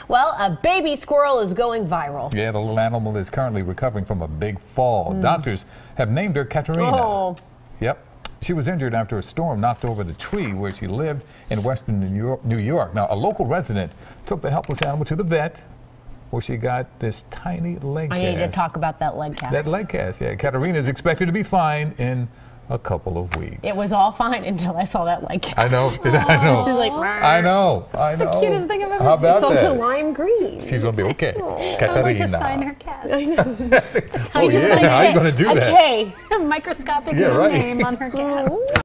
Well, a baby squirrel is going viral. Yeah, the little animal is currently recovering from a big fall. Doctors have named her Katerina. Oh. Yep. She was injured after a storm knocked over the tree where she lived in western New York. Now, a local resident took the helpless animal to the vet where she got this tiny leg cast. I need to talk about that leg cast. That leg cast, yeah. Katerina is expected to be fine in a couple of weeks. It was all fine until I saw that leg cast. I know. I know. She's like, I know. The cutest thing I've ever How seen. about it's also that? lime green. She's going to be okay. I would like to sign her cast. Oh, yeah. How are you going to do that? Okay. A microscopic Yeah, right. name on her cast.